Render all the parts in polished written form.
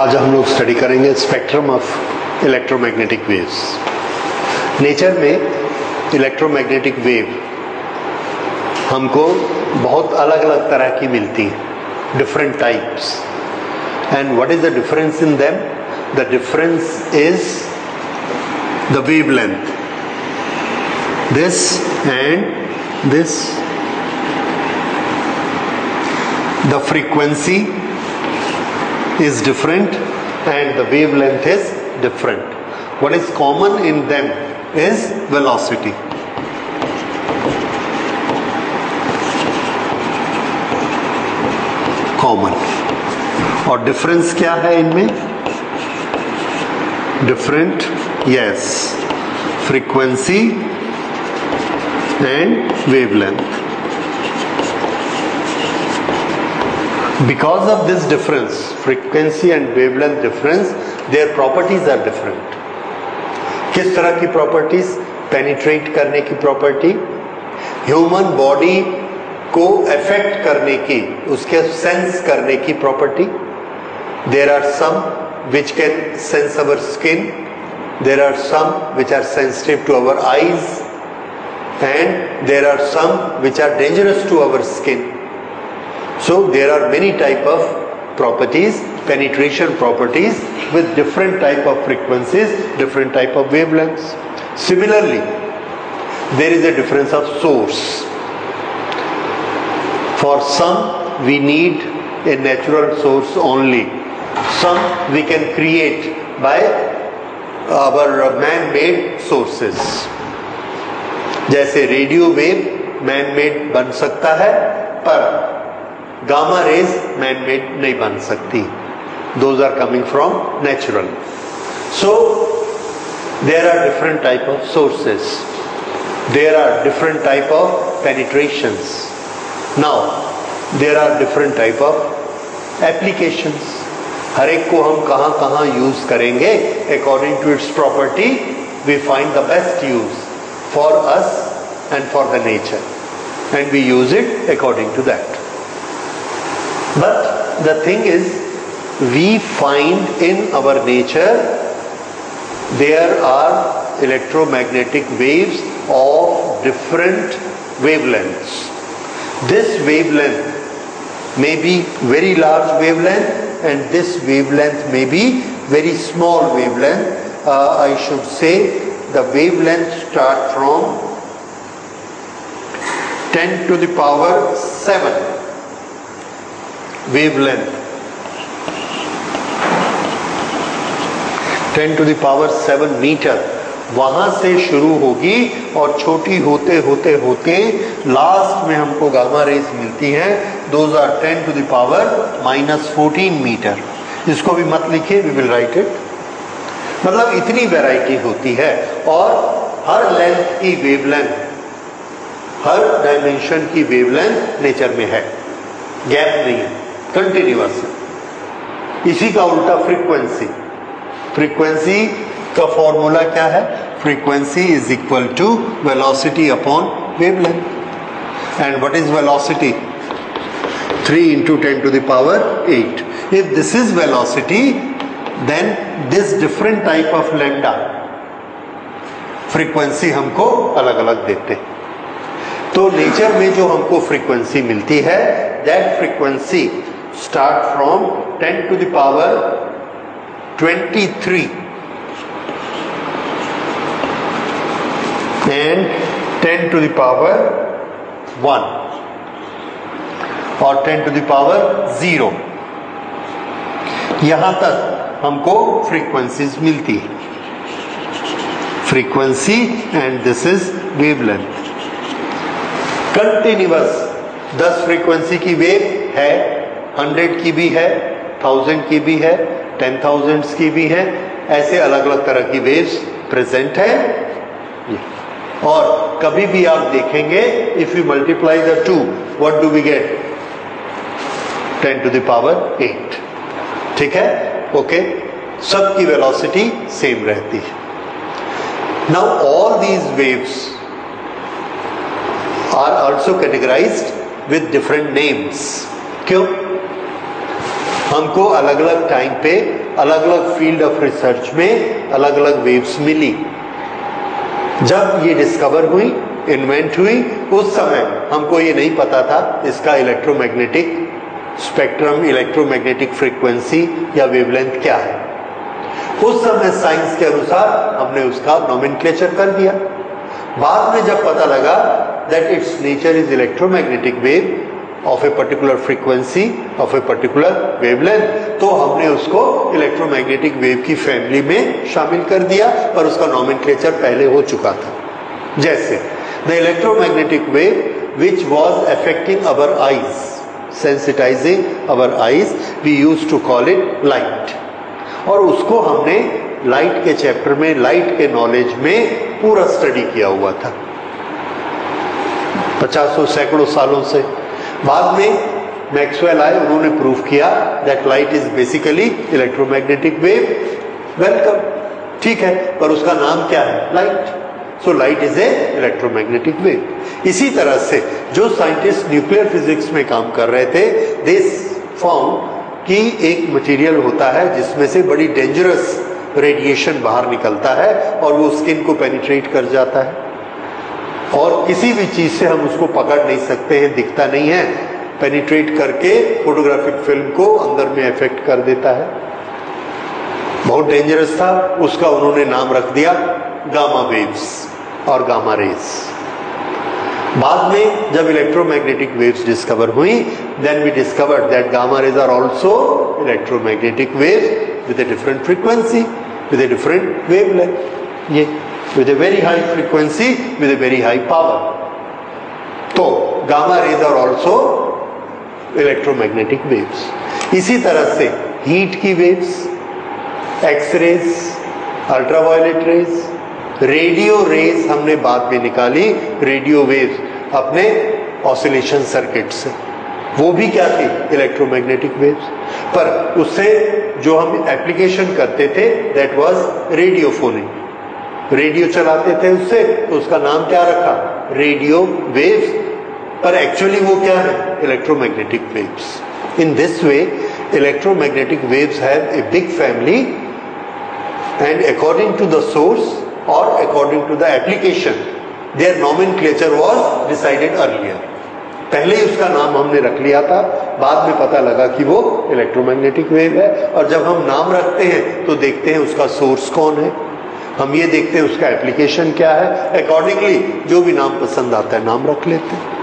आज हम लोग स्टडी करेंगे spectrum of electromagnetic waves. Nature में इलेक्ट्रोमैग्नेटिक वेव हमको बहुत अलग अलग तरह की मिलती है, different types. And what is the difference in them? The difference is the wavelength, this and this, the frequency is different and the wavelength is different. What is common in them is velocity. Common. और difference क्या है इनमें? Different, yes, frequency and wavelength. Because of this difference, frequency and wavelength difference, their properties are different. किस तरह की properties? Penetrate करने की property, human body को affect करने की, उसके sense करने की property. There are some which can sense our skin, there are some which are sensitive to our eyes, and there are some which are dangerous to our skin. So there are many type of properties, penetration properties with different type of frequencies, different type of wavelengths. Similarly, there is a difference of source. For some we need a natural source only. Some we can create by our man-made sources. जैसे radio wave man-made बन सकता है, पर gamma rays man made नहीं बन सकती. Those are coming from natural. So there are different type of sources, there are different type of penetrations. Now there are different type of applications. हर एक को हम कहाँ कहाँ यूज करेंगे, according to its property we find the best use for us and for the nature, and we use it according to that. But the thing is, we find in our nature there are electromagnetic waves of different wavelengths. This wavelength may be very large wavelength and this wavelength may be very small wavelength. I should say the wavelength start from 10 to the power 7 wavelength, 10 to the power 7 metre, वहां से शुरू होगी और छोटी होते होते होते last में हमको गामा रेज मिलती हैं. Those are 10 to the power -14 metre. इसको भी मत लिखिए, we will write it. मतलब इतनी वैरायटी होती है और हर लेंथ की वेवलेंथ, हर डायमेंशन की वेवलेंथ नेचर में है, गैप नहीं है, कंटिन्यूअस है. इसी का उल्टा फ्रीक्वेंसी. फ्रीक्वेंसी का फॉर्मूला क्या है? Frequency is equal to velocity upon wavelength. And what is velocity? 3 into 10 to the power 8. If this is velocity, then this different type of lambda frequency हमको अलग अलग देते हैं. तो नेचर में जो हमको फ्रीक्वेंसी मिलती है, that frequency start from 10 to the power 23 and 10 to the power 1 और 10 to the power 0. यहां तक हमको फ्रीक्वेंसीज मिलती है. Frequency and this is wavelength. Continuous 10 frequency की वेव है, 100 की भी है, 1000 की भी है, 10,000 की भी है. ऐसे अलग अलग तरह की वेव्स प्रेजेंट है. और कभी भी आप देखेंगे, if you multiply the two, what do we get? 10 to the power 8. ठीक है, ओके. सबकी वेलोसिटी सेम रहती है. Now all these waves are also categorised with different names. क्यों? हमको अलग अलग टाइम पे अलग अलग फील्ड ऑफ रिसर्च में अलग अलग वेव्स मिली। जब ये डिस्कवर हुई, इन्वेंट हुई, उस समय हमको ये नहीं पता था इसका इलेक्ट्रोमैग्नेटिक स्पेक्ट्रम, इलेक्ट्रोमैग्नेटिक फ्रीक्वेंसी या वेवलेंथ क्या है। उस समय साइंस के अनुसार हमने उसका नोमेनक्लेचर कर दिया। बाद में जब पता लगा that its nature is electromagnetic wave of a particular frequency, of a particular wavelength, तो हमने उसको इलेक्ट्रोमैग्नेटिक वेव की फैमिली में शामिल कर दिया, पर उसका नोमेनक्लेचर पहले हो चुका था। जैसे the electromagnetic wave which was affecting our eyes, sensitising our eyes, we use to call it light. और उसको हमने लाइट के चैप्टर में, लाइट के नॉलेज में पूरा स्टडी किया हुआ था 50 सैकड़ों सालों से। बाद में मैक्सवेल आए, उन्होंने प्रूव किया that light is basically electromagnetic wave. Welcome, ठीक है, पर उसका नाम क्या है? Light. So light is a electromagnetic wave. इसी तरह से जो साइंटिस्ट न्यूक्लियर फिजिक्स में काम कर रहे थे, दे फाउंड कि एक मटेरियल होता है जिसमें से बड़ी डेंजरस रेडिएशन बाहर निकलता है और वो स्किन को पेनिट्रेट कर जाता है और किसी भी चीज से हम उसको पकड़ नहीं सकते हैं, दिखता नहीं है, पेनिट्रेट करके फोटोग्राफिक फिल्म को अंदर में इफेक्ट कर देता है। बहुत डेंजरस था, उसका उन्होंने नाम रख दिया गामा वेव्स और गामा रेज। बाद में जब इलेक्ट्रोमैग्नेटिक वेव्स डिस्कवर हुई, then we discovered that gamma rays are also electromagnetic waves with a different frequency, with a different wavelength, ये with a very high frequency, with a very high power. तो gamma rays are also electromagnetic waves. इसी तरह से heat की waves, X rays, ultraviolet rays, radio rays हमने बाद में निकाली, रेडियो वेव्स अपने ऑसिलेशन सर्किट से, वो भी क्या थी? Electromagnetic waves. पर उससे जो हम एप्लीकेशन करते थे दैट वाज रेडियोफोनिक, रेडियो चलाते थे उससे, तो उसका नाम क्या रखा? Radio waves. पर एक्चुअली वो क्या है? Electromagnetic waves. In this way electromagnetic waves have a big family and according to the source और according to the application their nomenclature was decided earlier. पहले ही उसका नाम हमने रख लिया था, बाद में पता लगा कि वो इलेक्ट्रोमैग्नेटिक वेव है। और जब हम नाम रखते हैं तो देखते हैं उसका सोर्स कौन है, हम ये देखते हैं उसका एप्लीकेशन क्या है, अकॉर्डिंगली जो भी नाम पसंद आता है नाम रख लेते हैं।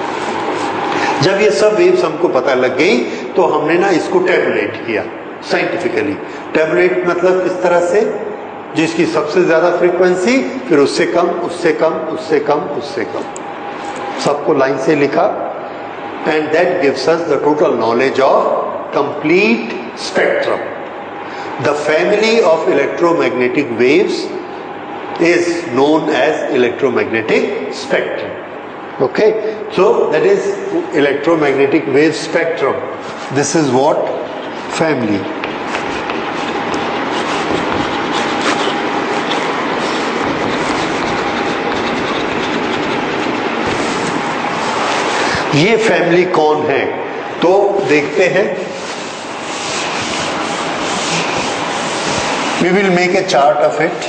जब ये सब वेव्स हमको पता लग गई तो हमने ना इसको टेबुलेट किया साइंटिफिकली। टेबुलेट मतलब इस तरह से जिसकी सबसे ज्यादा फ्रीक्वेंसी, फिर उससे कम, उससे कम, उससे कम, उससे कम, सबको लाइन से लिखा। And that gives us the total knowledge of complete spectrum. The family of electromagnetic waves is known as electromagnetic spectrum. Okay, so that is electromagnetic wave spectrum. This is what family. ये family कौन है तो देखते हैं। We will make a chart of it.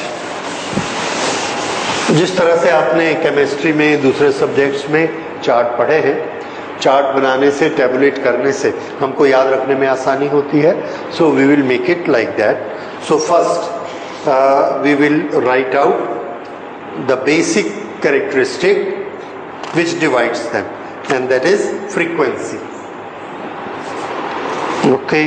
जिस तरह से आपने केमिस्ट्री में, दूसरे सब्जेक्ट्स में चार्ट पढ़े हैं, चार्ट बनाने से, टेबुलेट करने से हमको याद रखने में आसानी होती है। So we will make it like that. So first we will write out the basic characteristic which divides them, and that is frequency. Okay,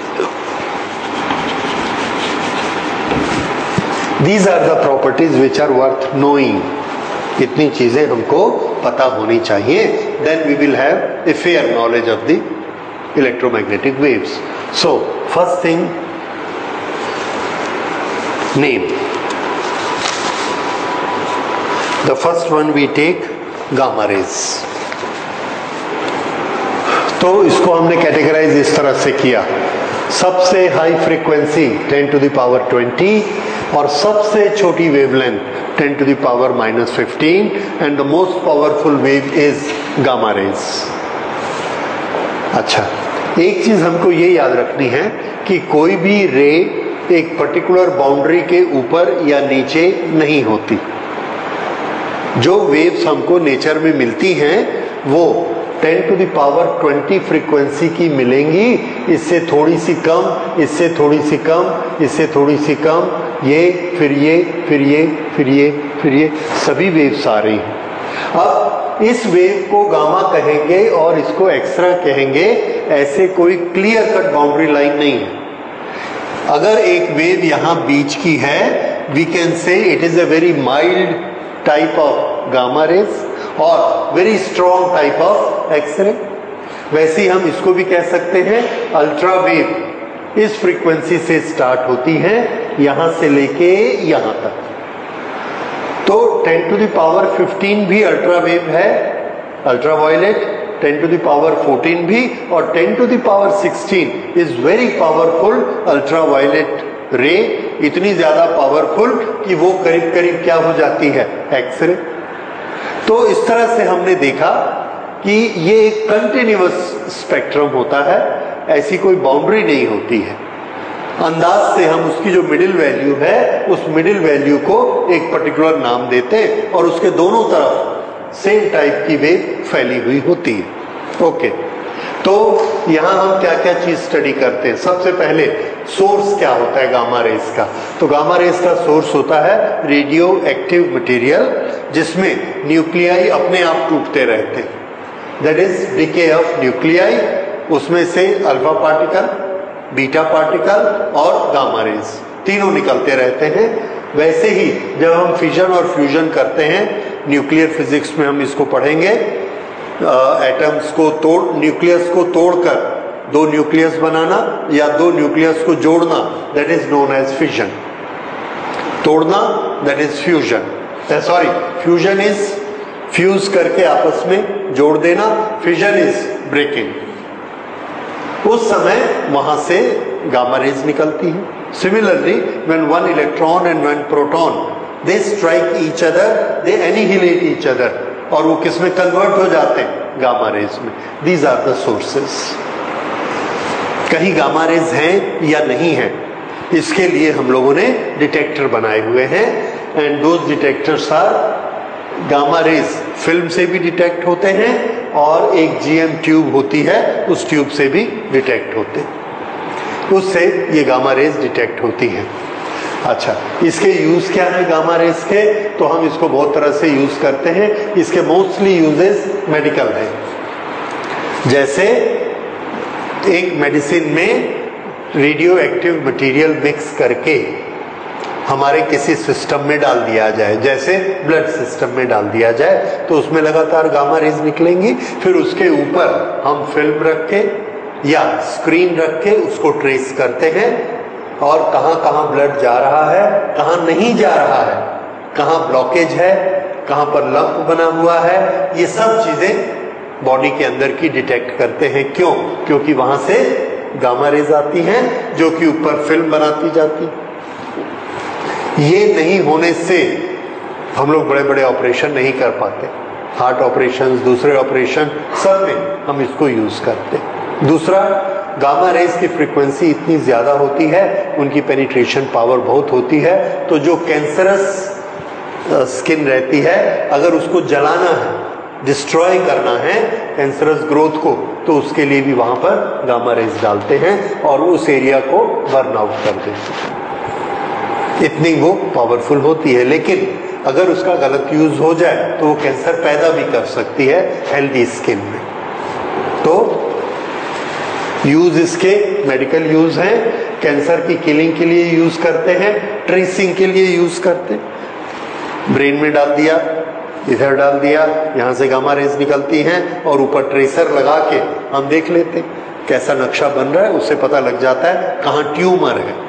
These are the properties which are worth knowing. इतनी चीजें हमको पता होनी चाहिए, then we will have a fair knowledge of the electromagnetic waves. So first thing, name. The first one we take gamma rays. तो इसको हमने categorise इस तरह से किया, सबसे high frequency 10 to the power 20 और सबसे छोटी wavelength 10 to the power -15 and the most powerful wave is gamma rays. अच्छा, एक चीज हमको ये याद रखनी है कि कोई भी रे एक पर्टिकुलर बाउंड्री के ऊपर या नीचे नहीं होती। जो वेव्स हमको नेचर में मिलती हैं वो 10 टू द पावर 20 फ्रीक्वेंसी की मिलेंगी, इससे थोड़ी सी कम, इससे थोड़ी सी कम, इससे थोड़ी सी कम, ये फिर ये फिर ये फिर ये फिर ये सभी वेव्स आ रही हैं। अब इस वेव को गामा कहेंगे और इसको एक्सरा कहेंगे, ऐसे कोई क्लियर कट बाउंड्री लाइन नहीं है। अगर एक वेव यहां बीच की है, we can say it is a very mild type of gamma rays और very strong type of X ray. वैसे ही हम इसको भी कह सकते हैं अल्ट्रा वेव इस फ्रीक्वेंसी से स्टार्ट होती है यहां से लेके यहां तक। तो 10 टू द पावर 15 भी अल्ट्रा वेव है, ultraviolet, 10 to the power 14 भी, और 10 to the power 16 is very powerful ultraviolet ray, इतनी ज्यादा पावरफुल कि वो करीब करीब क्या हो जाती है, एक्सरे। तो इस तरह से हमने देखा कि ये एक कंटिन्यूअस स्पेक्ट्रम होता है, ऐसी कोई बाउंड्री नहीं होती है। अंदाज से हम उसकी जो मिडिल वैल्यू है उस मिडिल वैल्यू को एक पर्टिकुलर नाम देते हैं और उसके दोनों तरफ सेम टाइप की वेव फैली हुई होती है। ओके, तो यहां हम क्या क्या चीज स्टडी करते हैं। सबसे पहले सोर्स क्या होता है गामा रेस का। तो गामा रेस का सोर्स होता है रेडियो एक्टिव मटेरियल, जिसमें न्यूक्लियाई अपने आप टूटते रहते हैं, that is decay of nuclei. उसमें से अल्फा पार्टिकल, बीटा पार्टिकल और गामा रेज तीनों निकलते रहते हैं। वैसे ही जब हम फिजन और फ्यूजन करते हैं, न्यूक्लियर फिजिक्स में हम इसको पढ़ेंगे, एटम्स को न्यूक्लियस को तोड़कर दो न्यूक्लियस बनाना या दो न्यूक्लियस को जोड़ना, that is known as fission. तोड़ना that is fusion, sorry fusion is fuse करके आपस में जोड़ देना, फिजन इज ब्रेकिंग। उस समय वहां से गामा रेज निकलती है। Similarly when one electron and one proton they strike each other, they annihilate each other, और वो किस में कन्वर्ट हो जाते हैं, गामा रेज में। These are the sources. कहीं गामा रेज हैं या नहीं है, इसके लिए हम लोगों ने डिटेक्टर बनाए हुए हैं, and those detectors are gamma rays film से भी डिटेक्ट होते हैं और एक जीएम ट्यूब होती है उस ट्यूब से भी डिटेक्ट होते हैं, उससे ये गामा रेज डिटेक्ट होती हैं। अच्छा, इसके यूज क्या है गामा रेज के? तो हम इसको बहुत तरह से यूज करते हैं। इसके मोस्टली यूजेस मेडिकल है। जैसे एक मेडिसिन में रेडियो एक्टिव मटेरियल मिक्स करके हमारे किसी सिस्टम में डाल दिया जाए, जैसे ब्लड सिस्टम में डाल दिया जाए, तो उसमें लगातार गामा रेज निकलेंगी। फिर उसके ऊपर हम फिल्म रख के या स्क्रीन रख के उसको ट्रेस करते हैं, और कहां कहां ब्लड जा रहा है, कहां नहीं जा रहा है, कहां ब्लॉकेज है, कहां पर लंप बना हुआ है, ये सब चीजें बॉडी के अंदर की डिटेक्ट करते हैं। क्यों? क्योंकि वहां से गामा रेज आती हैं जो कि ऊपर फिल्म बनाती जाती। ये नहीं होने से हम लोग बड़े बड़े ऑपरेशन नहीं कर पाते, हार्ट ऑपरेशन, दूसरे ऑपरेशन, सब में हम इसको यूज करते। दूसरा, गामा रेज की फ्रीक्वेंसी इतनी ज्यादा होती है, उनकी पेनिट्रेशन पावर बहुत होती है, तो जो कैंसरस स्किन रहती है, अगर उसको जलाना है, डिस्ट्रॉय करना है कैंसरस ग्रोथ को, तो उसके लिए भी वहां पर गामा रेज डालते हैं और उस एरिया को बर्न आउट कर देते हैं। इतनी वो पावरफुल होती है। लेकिन अगर उसका गलत यूज हो जाए तो वो कैंसर पैदा भी कर सकती है हेल्दी स्किन में। तो यूज इसके मेडिकल यूज हैं, कैंसर की किलिंग के लिए यूज करते हैं, ट्रेसिंग के लिए यूज करते हैं। ब्रेन में डाल दिया, इधर डाल दिया, यहां से गामा रेज निकलती हैं और ऊपर ट्रेसर लगा के हम देख लेते हैं कैसा नक्शा बन रहा है, उससे पता लग जाता है कहां ट्यूमर है।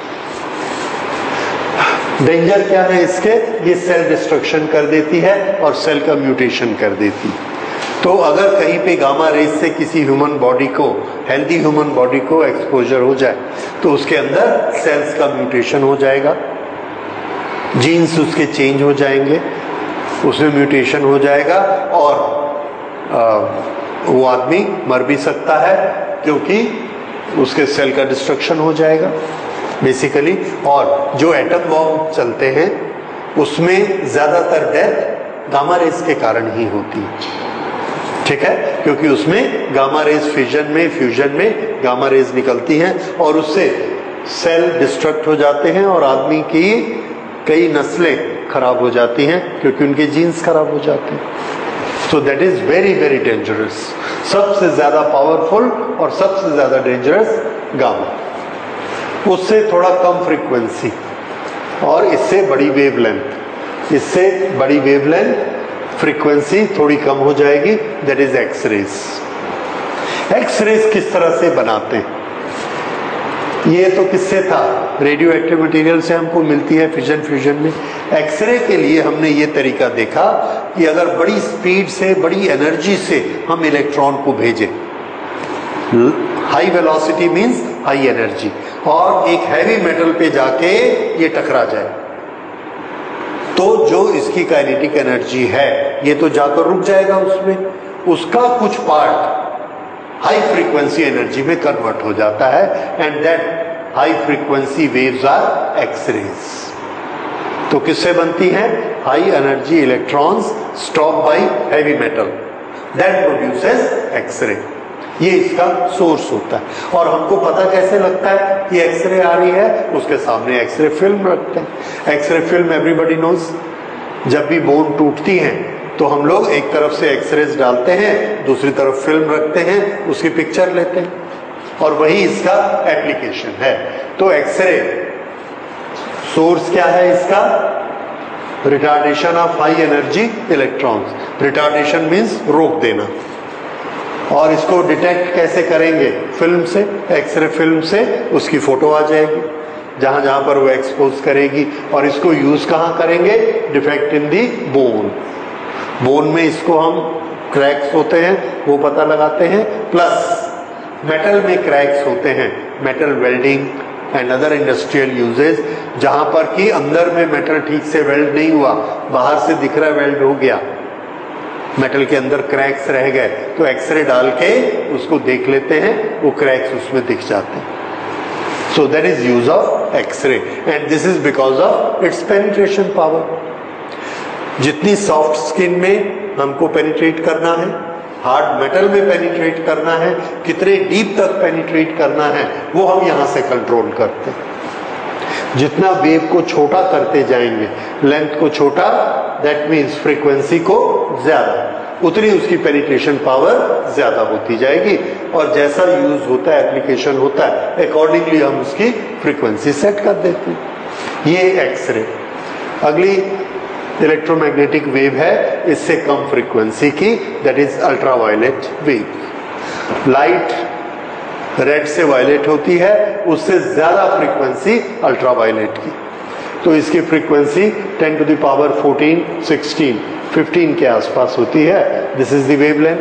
डेंजर क्या है इसके? ये सेल डिस्ट्रक्शन कर देती है और सेल का म्यूटेशन कर देती है। तो अगर कहीं पे गामा रेज से किसी ह्यूमन बॉडी को, हेल्दी ह्यूमन बॉडी को एक्सपोजर हो जाए, तो उसके अंदर सेल्स का म्यूटेशन हो जाएगा, जीन्स उसके चेंज हो जाएंगे, उसमें म्यूटेशन हो जाएगा और वो आदमी मर भी सकता है, क्योंकि उसके सेल का डिस्ट्रक्शन हो जाएगा बेसिकली। और जो एटम बॉम्ब चलते हैं उसमें ज़्यादातर डेथ गामा रेज के कारण ही होती है, ठीक है, क्योंकि उसमें गामा रेज फ्यूजन में गामा रेज निकलती हैं और उससे सेल डिस्ट्रक्ट हो जाते हैं और आदमी की कई नस्लें खराब हो जाती हैं क्योंकि उनके जीन्स खराब हो जाते हैं। So that is very very dangerous. सबसे ज्यादा पावरफुल और सबसे ज्यादा डेंजरस गामा, उससे थोड़ा कम फ्रीक्वेंसी और इससे बड़ी वेवलेंथ, इससे बड़ी वेवलेंथ, फ्रीक्वेंसी थोड़ी कम हो जाएगी, दैट इज एक्सरेज। एक्सरेज किस तरह से बनाते हैं? ये तो किससे था? रेडियो एक्टिव मटेरियल से हमको मिलती है फ्यूजन में। एक्सरे के लिए हमने ये तरीका देखा कि अगर बड़ी स्पीड से, बड़ी एनर्जी से हम इलेक्ट्रॉन को भेजें, high velocity means high energy, और एक हैवी मेटल पे जाके ये टकरा जाए, तो जो इसकी काइनेटिक एनर्जी है ये तो जाकर रुक जाएगा उसमें, उसका कुछ पार्ट हाई फ्रीक्वेंसी एनर्जी में कन्वर्ट हो जाता है and that high frequency waves are X rays. तो किससे बनती हैं? High energy electrons stop by heavy metal, that produces X ray. ये इसका सोर्स होता है। और हमको पता कैसे लगता है कि एक्सरे आ रही है? उसके सामने एक्सरे फिल्म रखते हैं। X ray film everybody knows. जब भी बोन टूटती है तो हम लोग एक तरफ से एक्सरेज डालते हैं, दूसरी तरफ फिल्म रखते हैं, उसकी पिक्चर लेते हैं, और वही इसका एप्लीकेशन है। तो एक्सरे सोर्स क्या है इसका? Retardation of high energy electrons. Retardation means रोक देना। और इसको डिटेक्ट कैसे करेंगे? फिल्म से, एक्सरे फिल्म से उसकी फोटो आ जाएगी जहां जहां पर वो एक्सपोज करेगी। और इसको यूज कहां करेंगे? Defect in the bone. Bone में इसको हम क्रैक्स होते हैं वो पता लगाते हैं, प्लस मेटल में क्रैक्स होते हैं, metal welding and other industrial uses, जहां पर कि अंदर में मेटल ठीक से वेल्ड नहीं हुआ, बाहर से दिख रहा वेल्ड हो गया, मेटल के अंदर क्रैक्स रह गए, तो एक्सरे डाल के उसको देख लेते हैं, वो क्रैक्स उसमें दिख जाते हैं। So that is use of X ray and this is because of its penetration power. जितनी सॉफ्ट स्किन में हमको पेनिट्रेट करना है, हार्ड मेटल में पेनिट्रेट करना है, कितने डीप तक पेनिट्रेट करना है, वो हम यहां से कंट्रोल करते हैं। जितना वेव को छोटा करते जाएंगे, लेंथ को छोटा, दैट मीन्स फ्रीक्वेंसी को ज्यादा, उतनी उसकी पेनिट्रेशन पावर ज्यादा होती जाएगी। और जैसा यूज होता है, एप्लीकेशन होता है, अकॉर्डिंगली हम उसकी फ्रीक्वेंसी सेट कर देते हैं। ये एक्सरे। अगली इलेक्ट्रोमैग्नेटिक वेव है इससे कम फ्रीक्वेंसी की, that is ultraviolet wave. Light red से वायलेट होती है, उससे ज्यादा फ्रीक्वेंसी अल्ट्रावायलेट की। तो इसकी फ्रीक्वेंसी 10 to the power 14, 16, 15 के आसपास होती है। This is the wavelength.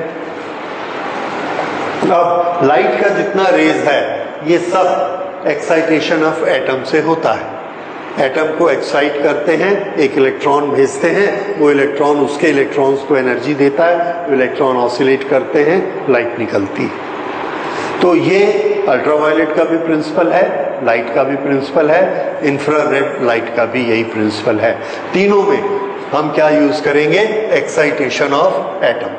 अब लाइट का जितना रेज है ये सब एक्साइटेशन ऑफ एटम से होता है। एटम को एक्साइट करते हैं, एक इलेक्ट्रॉन भेजते हैं, वो इलेक्ट्रॉन उसके इलेक्ट्रॉन्स को एनर्जी देता है, इलेक्ट्रॉन ऑसिलेट करते हैं, लाइट निकलती है। तो ये अल्ट्रावायलेट का भी प्रिंसिपल है, लाइट का भी प्रिंसिपल है, इंफ्रारेड लाइट का भी यही प्रिंसिपल है। तीनों में हम क्या यूज करेंगे? Excitation of atom.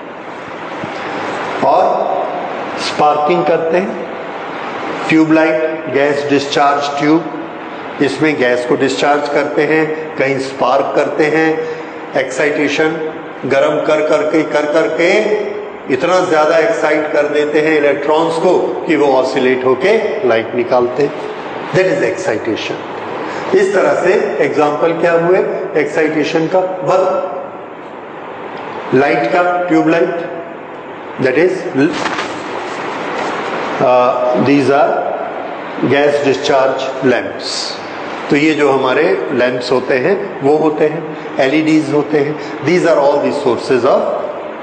और स्पार्किंग करते हैं। ट्यूबलाइट, गैस डिस्चार्ज ट्यूब, इसमें गैस को डिस्चार्ज करते हैं, कहीं स्पार्क करते हैं। एक्साइटेशन गर्म कर करके इतना ज्यादा एक्साइट कर देते हैं इलेक्ट्रॉन्स को कि वो ऑसिलेट होके लाइट निकालते हैं। That is excitation. इस तरह से एग्जाम्पल क्या हुए एक्साइटेशन का? बल्ब, लाइट का tube light, that is these are gas discharge lamps. तो ये जो हमारे लैंप्स होते हैं वो होते हैं, एलईडीज होते हैं। These are all the sources of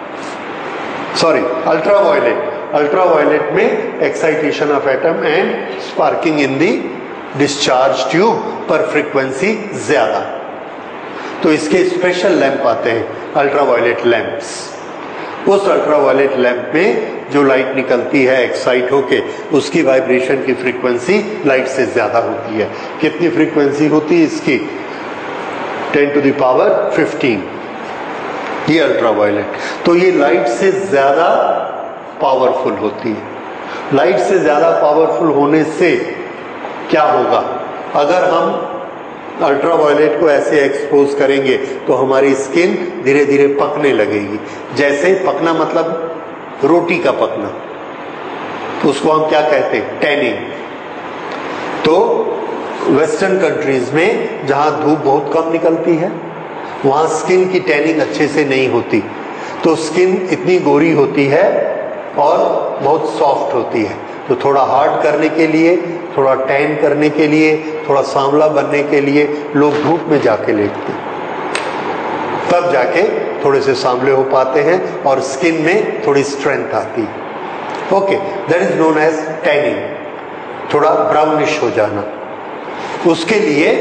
ultraviolet. Ultraviolet में excitation of atom and sparking in the discharge tube, पर फ्रीक्वेंसी ज्यादा। तो इसके स्पेशल लैंप आते हैं, अल्ट्रावायलेट लैंप्स। उस अल्ट्रावायलेट लैंप में जो लाइट निकलती है एक्साइट होके, उसकी वाइब्रेशन की फ्रीक्वेंसी लाइट से ज्यादा होती है। कितनी फ्रीक्वेंसी होती है इसकी? 10 to the power 15, ये अल्ट्रावायलेट। तो ये लाइट से ज्यादा पावरफुल होती है। लाइट से ज्यादा पावरफुल होने से क्या होगा? अगर हम अल्ट्रावायलेट को ऐसे एक्सपोज करेंगे तो हमारी स्किन धीरे धीरे पकने लगेगी। जैसे पकना मतलब रोटी का पकना, उसको हम क्या कहते हैं? टैनिंग। तो वेस्टर्न कंट्रीज में जहां धूप बहुत कम निकलती है, वहां स्किन की टैनिंग अच्छे से नहीं होती, तो स्किन इतनी गोरी होती है और बहुत सॉफ्ट होती है। तो थोड़ा हार्ड करने के लिए, थोड़ा टैन करने के लिए, थोड़ा सांवला बनने के लिए लोग धूप में जाके लेटते हैं, तब जाके थोड़े से सांवले हो पाते हैं और स्किन में थोड़ी स्ट्रेंथ आती है। Okay, that is known as tanning, थोड़ा ब्राउनिश हो जाना। उसके लिए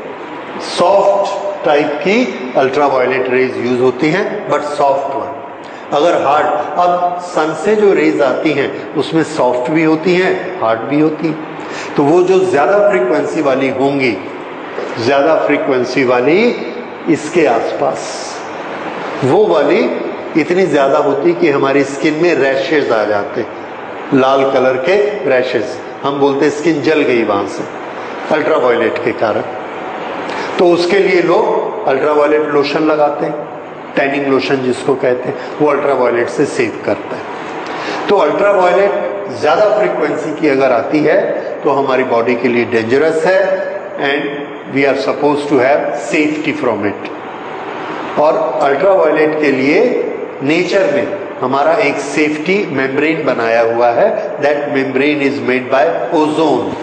सॉफ्ट टाइप की अल्ट्रावायलेट रेज यूज होती हैं, बट सॉफ्ट वन। अगर हार्ड, अब सन से जो रेज आती हैं उसमें सॉफ्ट भी होती हैं, हार्ड भी होती हैं। तो वो जो ज्यादा फ्रीक्वेंसी वाली होंगी, ज्यादा फ्रीक्वेंसी वाली इसके आसपास, वो वाली इतनी ज्यादा होती कि हमारी स्किन में रैशेज आ जाते, लाल कलर के रैशेज। हम बोलते स्किन जल गई वहां से अल्ट्रावायलेट के कारण। तो उसके लिए लोग अल्ट्रावायलेट लोशन लगाते हैं, टैनिंग लोशन जिसको कहते हैं, वो अल्ट्रावायलेट से सेव करता है। तो अल्ट्रावायलेट ज्यादा फ्रीक्वेंसी की अगर आती है तो हमारी बॉडी के लिए डेंजरस है and we are suppose to have safety from it. और अल्ट्रावायलेट के लिए नेचर में हमारा एक सेफ्टी मेम्ब्रेन बनाया हुआ है, that membrane is made by ozone.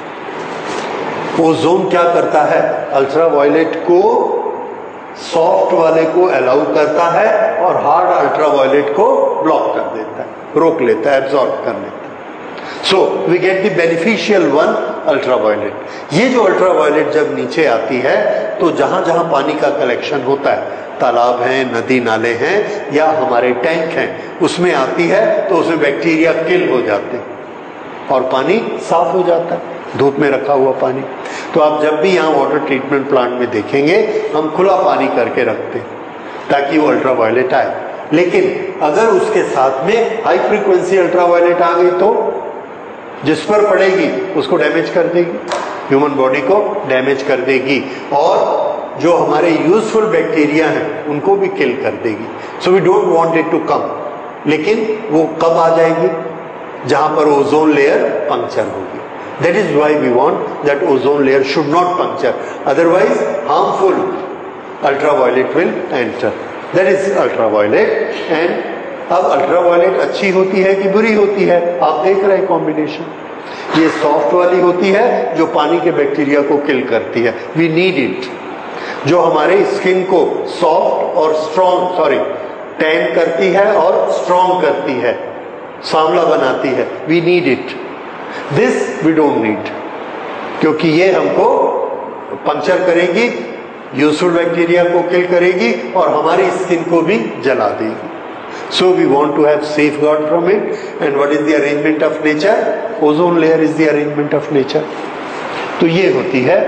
Ozone क्या करता है? अल्ट्रावायलेट को, सॉफ्ट वाले को अलाउ करता है और हार्ड अल्ट्रावायलेट को ब्लॉक कर देता है, रोक लेता है, एब्जॉर्ब कर लेता है। So we get the beneficial one ultraviolet. ये जो अल्ट्रावायलेट जब नीचे आती है तो जहां जहां पानी का कलेक्शन होता है, तालाब हैं, नदी नाले हैं या हमारे टैंक हैं, उसमें आती है तो उसमें बैक्टीरिया किल हो जाते हैं और पानी साफ हो जाता है, धूप में रखा हुआ पानी। तो आप जब भी यहाँ वाटर ट्रीटमेंट प्लांट में देखेंगे, हम खुला पानी करके रखते हैं ताकि वो अल्ट्रावायलेट आए। लेकिन अगर उसके साथ में हाई फ्रीक्वेंसी अल्ट्रावायलेट आ गई तो जिस पर पड़ेगी उसको डैमेज कर देगी, ह्यूमन बॉडी को डैमेज कर देगी और जो हमारे यूजफुल बैक्टीरिया हैं उनको भी किल कर देगी। So we don't want it to come. लेकिन वो कब आ जाएगी? जहां पर ओजोन लेयर पंक्चर होगी। That is why we want that ozone layer should not puncture, otherwise harmful ultraviolet will enter. That is ultraviolet. And अब अल्ट्रावायलेट अच्छी होती है कि बुरी होती है? आप देख रहे हैं कॉम्बिनेशन। ये सॉफ्ट वाली होती है जो पानी के बैक्टीरिया को किल करती है, वी नीड इट। जो हमारे स्किन को सॉफ्ट और स्ट्रॉन्ग, टैन करती है और स्ट्रॉन्ग करती है, सांवला बनाती है, we need it. This we don't need, क्योंकि ये हमको पंक्चर करेगी, यूजफुल बैक्टीरिया को किल करेगी और हमारी स्किन को भी जला देगी। So we want to have safeguard from it. And what is the arrangement of nature? Ozone layer is the arrangement of nature. तो ये होती है।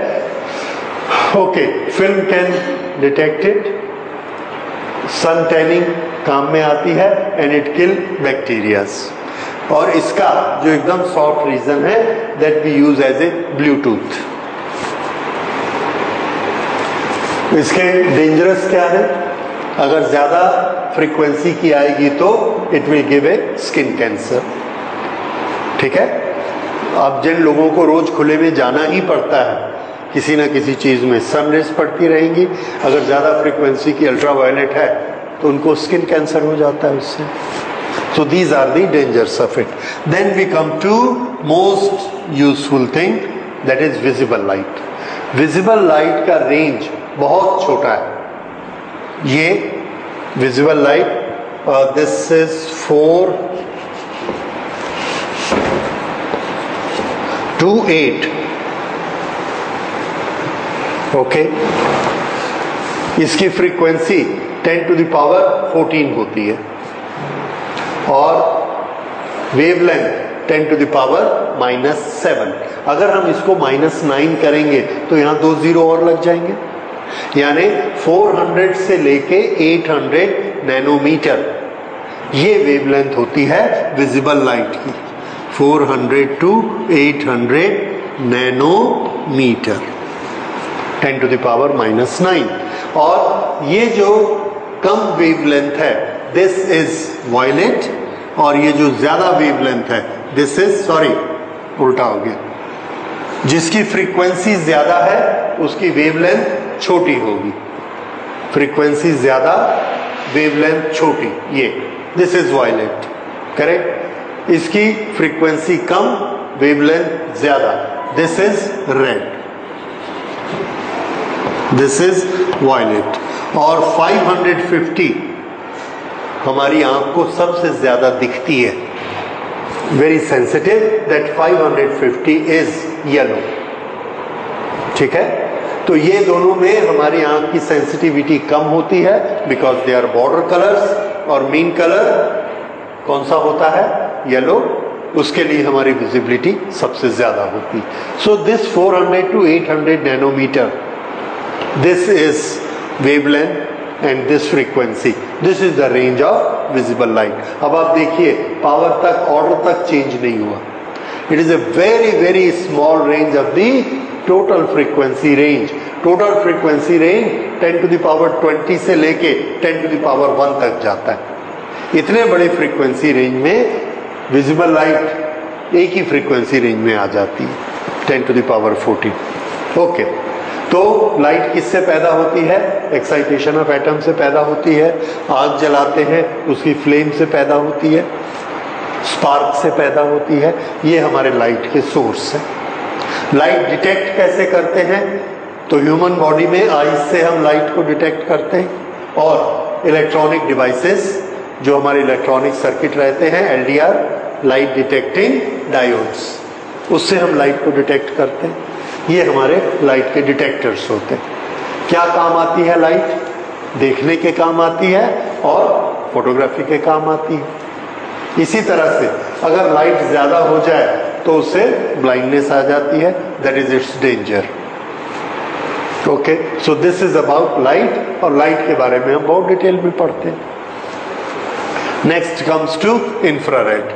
Okay, film can detect it. Sun tanning काम में आती है and it kill bacteria. और इसका जो एकदम सॉफ्ट रीजन है, that we use as a Bluetooth. इसके डेंजरस क्या है? अगर ज्यादा फ्रीक्वेंसी की आएगी तो it will give a skin cancer. ठीक है? अब जिन लोगों को रोज खुले में जाना ही पड़ता है किसी ना किसी चीज में, सनरेज पड़ती रहेंगी, अगर ज्यादा फ्रीक्वेंसी की अल्ट्रावायलेट है तो उनको स्किन कैंसर हो जाता है उससे। So these are the dangers of it. Then we come to most useful thing, that is visible light. Visible light का रेंज बहुत छोटा है। ये visible light, this is 4 to 8, okay. इसकी फ्रीक्वेंसी 10 to the power 14 होती है और वेवलेंथ 10 टू द पावर -7। अगर हम इसको -9 करेंगे तो यहाँ 2 जीरो और लग जाएंगे, यानी 400 से लेके 800 नैनोमीटर ये वेवलेंथ होती है विजिबल लाइट की। 400 to 800 nanometre 10 to the power -9। और ये जो कम वेवलेंथ है दिस इज वायलेट, और ये जो ज्यादा वेवलेंथ है दिस इज, सॉरी उल्टा हो गया, जिसकी फ्रीक्वेंसी ज्यादा है उसकी वेवलेंथ छोटी होगी। फ्रीक्वेंसी ज्यादा वेवलेंथ छोटी, ये दिस इज वायलेट, करेक्ट। इसकी फ्रीक्वेंसी कम वेवलेंथ ज्यादा, this is red, this is violet. और 550 हमारी आंख को सबसे ज्यादा दिखती है, very sensitive, that 550 is yellow, ठीक है। तो ये दोनों में हमारी आंख की सेंसिटिविटी कम होती है because they are border colours, और मेन कलर कौन सा होता है, येलो, उसके लिए हमारी विजिबिलिटी सबसे ज्यादा होती। So this 400 to 800 nanometre, this is wavelength and this frequency, this is the range of visible light. अब आप देखिए पावर तक, ऑर्डर तक चेंज नहीं हुआ। It is a very very small range of the total frequency range. Total frequency range 10 to the power 20 से लेके 10 to the power 1 तक जाता है। इतने बड़े फ्रीक्वेंसी रेंज में विजिबल लाइट एक ही फ्रीक्वेंसी रेंज में आ जाती है, 10 टू द पावर 14। ओके, तो लाइट किससे पैदा होती है, एक्साइटेशन ऑफ एटम से पैदा होती है। आग जलाते हैं उसकी फ्लेम से पैदा होती है, स्पार्क से पैदा होती है। ये हमारे लाइट के सोर्स हैं। लाइट डिटेक्ट कैसे करते हैं, तो ह्यूमन बॉडी में आईज से हम लाइट को डिटेक्ट करते हैं, और इलेक्ट्रॉनिक डिवाइसेस जो हमारे इलेक्ट्रॉनिक सर्किट रहते हैं, एलडीआर, लाइट डिटेक्टिंग डायोड्स, उससे हम लाइट को डिटेक्ट करते हैं। ये हमारे लाइट के डिटेक्टर्स होते हैं। क्या काम आती है लाइट, देखने के काम आती है और फोटोग्राफी के काम आती है। इसी तरह से अगर लाइट ज्यादा हो जाए तो उससे ब्लाइंडनेस आ जाती है, that is it's danger. Okay, so this is about light, और लाइट के बारे में हम बहुत डिटेल में पढ़ते हैं। Next comes to infrared.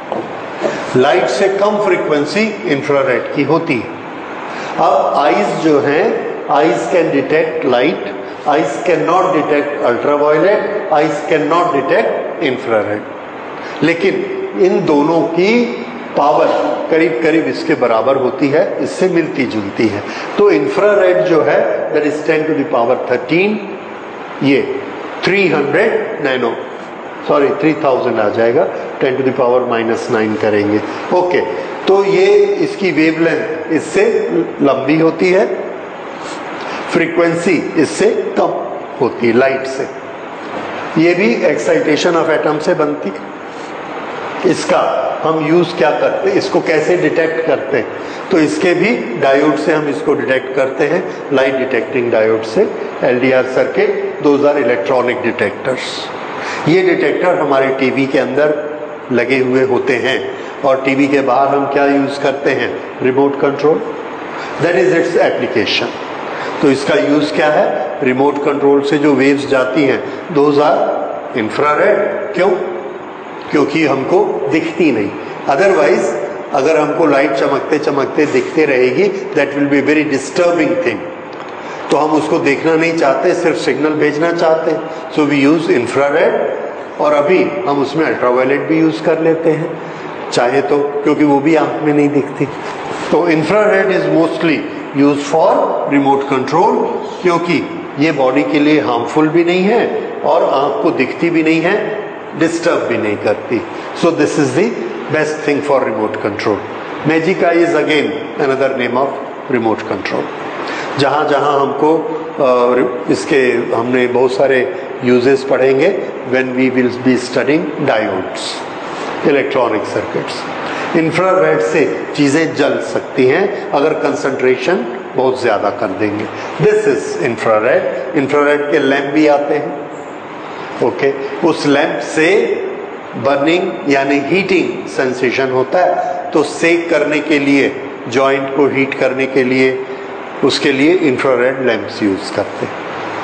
Light से कम फ्रीक्वेंसी इंफ्रारेड की होती है। अब आईज जो हैं, eyes can detect light, eyes can not detect ultraviolet, eyes can not detect infrared, लेकिन इन दोनों की पावर करीब करीब इसके बराबर होती है, इससे मिलती जुलती है। तो इंफ्रारेड जो है that is 10 to the power 13, ये 3000 आ जाएगा, 10 टू द पावर -9 करेंगे। ओके, तो ये इसकी वेवलेंथ इससे लंबी होती है, फ्रीक्वेंसी इससे कम होती है लाइट से। ये भी एक्साइटेशन ऑफ एटम से बनती है। इसका हम यूज क्या करते हैं, इसको कैसे डिटेक्ट करते हैं, तो इसके भी डायोड से हम इसको डिटेक्ट करते हैं, लाइट डिटेक्टिंग डायोड से। LDR circuit, those are electronic detectors. ये डिटेक्टर हमारे टीवी के अंदर लगे हुए होते हैं, और टीवी के बाहर हम क्या यूज करते हैं, remote control, that is its application. तो इसका यूज क्या है, रिमोट कंट्रोल से जो वेव्स जाती हैं दोज आर इंफ्रारेड। क्यों, क्योंकि हमको दिखती नहीं। अदरवाइज अगर हमको लाइट चमकते चमकते दिखते रहेगी, that will be very disturbing thing. तो हम उसको देखना नहीं चाहते, सिर्फ सिग्नल भेजना चाहते हैं, सो वी यूज इंफ्रारेड। और अभी हम उसमें अल्ट्रावायलेट भी यूज कर लेते हैं चाहे तो, क्योंकि वो भी आंख में नहीं दिखती। तो infrared is mostly use for remote control, क्योंकि ये बॉडी के लिए हार्मफुल भी नहीं है और आंख को दिखती भी नहीं है, डिस्टर्ब भी नहीं करती। So this is the best thing for remote control. Magic eye is again another name of remote control. जहाँ जहाँ हमको इसके हमने बहुत सारे यूजेस पढ़ेंगे when we will be studying diodes, electronic circuits. Infrared से चीज़ें जल सकती हैं अगर कंसंट्रेशन बहुत ज़्यादा कर देंगे। This is infrared. इंफ्रारेड के लैंप भी आते हैं। ओके, उस लैंप से बर्निंग यानी हीटिंग सेंसेशन होता है, तो सेक करने के लिए, जॉइंट को हीट करने के लिए, उसके लिए इंफ्रारेड लैंप्स यूज करते हैं।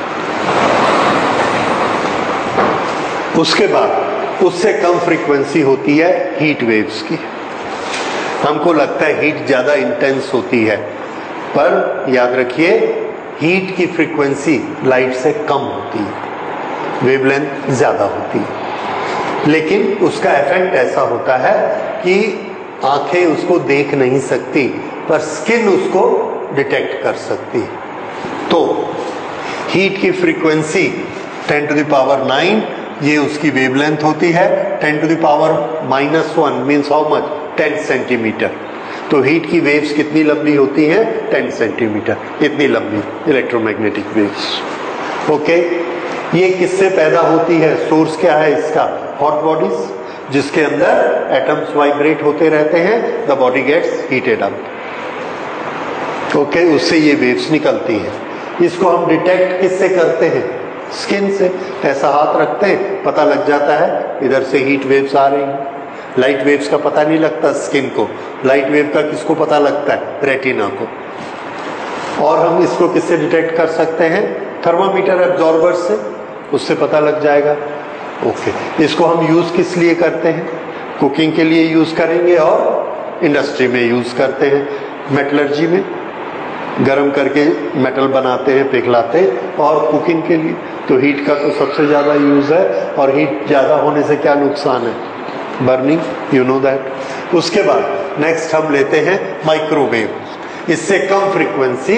उसके बाद उससे कम फ्रीक्वेंसी होती है हीट वेव्स की। हमको लगता है हीट ज़्यादा इंटेंस होती है, पर याद रखिए हीट की फ्रीक्वेंसी लाइट से कम होती है, वेवलेंथ ज़्यादा होती है, लेकिन उसका इफेक्ट ऐसा होता है कि आंखें उसको देख नहीं सकती, पर स्किन उसको डिटेक्ट कर सकती है। तो हीट की फ्रीक्वेंसी 10 to the power 9, ये उसकी वेवलेंथ होती है। 10 to the power -1 means how much, 10 centimetre. तो हीट की वेव्स कितनी लंबी होती हैं? 10 सेंटीमीटर, इतनी लंबी इलेक्ट्रोमैग्नेटिक वेव्स। ओके, ये किससे पैदा होती है? सोर्स क्या है इसका? हॉट बॉडीज, जिसके अंदर एटम्स वाइब्रेट होते रहते हैं, the body gets heated up. Okay, उससे ये वेव्स निकलती हैं। इसको हम डिटेक्ट किससे करते हैं? स्किन से। ऐसा हाथ रखते हैं, पता लग जाता है इधर से हीट वेव्स आ रही हैं। लाइट वेव्स का पता नहीं लगता स्किन को, लाइट वेव का किसको पता लगता है? रेटिना को। और हम इसको किससे डिटेक्ट कर सकते हैं? थर्मामीटर एब्जॉर्बर से, उससे पता लग जाएगा। ओके, इसको हम यूज किस लिए करते हैं? कुकिंग के लिए यूज करेंगे और इंडस्ट्री में यूज करते हैं, मेटलर्जी में गरम करके मेटल बनाते हैं, पिघलाते हैं, और कुकिंग के लिए तो हीट का तो सबसे ज़्यादा यूज़ है। और हीट ज़्यादा होने से क्या नुकसान है? Burning, you know that. उसके बाद नेक्स्ट हम लेते हैं माइक्रोवेव। इससे कम फ्रीक्वेंसी